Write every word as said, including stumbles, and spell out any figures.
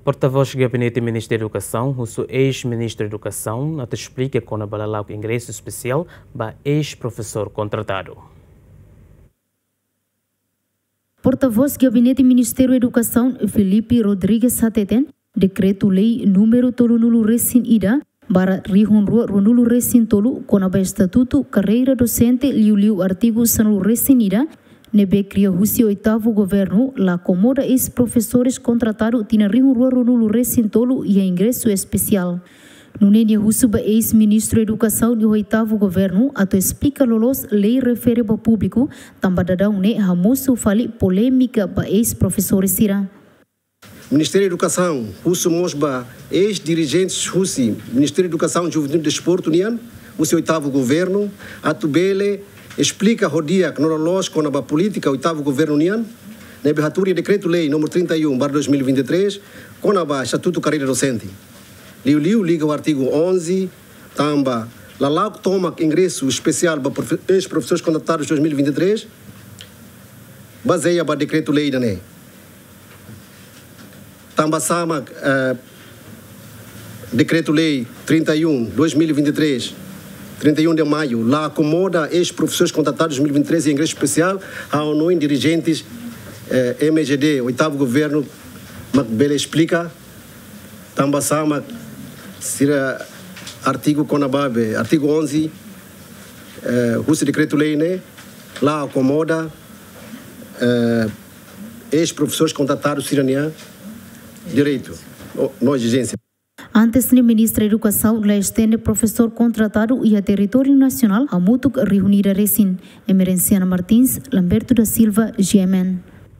Porta-voz do Gabinete do Ministério da Educação, o seu ex-ministro da Educação, até explica que na balalau ingresso especial para ex-professor contratado. Porta-voz do Gabinete do Ministério da Educação, Felipe Rodrigues Sateten, decreto-lei número tolunulu resin ida, para rihunrua runulu resin tolu, conaba estatuto, carreira docente, liu-liu artigo sanulu resin ida, nebe cria husi oitavo governo, la acomoda ex-professores contratado tina rihunrua runulu resin tolu e ingresso especial. Nunenia husuba ex-ministro da Educação do oitavo governo, ato explica lolos lei refere ao público, tambadadão ne hamoso fali polêmica ba ex-professores sira. Ministério da Educação, Russo Mosba, ex-dirigentes Russi, Ministério da Educação, Juventude e Desporto, Nian, o seu oitavo governo, Atubele, explica o dia que nós com a política, oitavo governo Nian, na abertura decreto-lei número trinta e um, barra dois mil e vinte e três, com a Estatuto Carreira Docente. Liu Liu liga o artigo onze, tamba, lá lá toma ingresso especial para ex-professores contratados de dois mil e vinte e três, baseia para decreto-lei da N E. Tamba sama uh, decreto-lei trinta e um, dois mil e vinte e três, trinta e um de maio, lá acomoda ex-professores contratados de dois mil e vinte e três em ingresso especial ao não dirigentes uh, M G D, oitavo governo, Macbele explica, tamba sama sira artigo Conababe, artigo onze, uh, o decreto-lei, né? Lá acomoda uh, ex-professores contratados siranian direito, não exigência. Antes do ministro da Educação, lá estende professor contratado e a território nacional, a Mutuk reunir a Recin. Emerenciana Martins, Lamberto da Silva, G M N.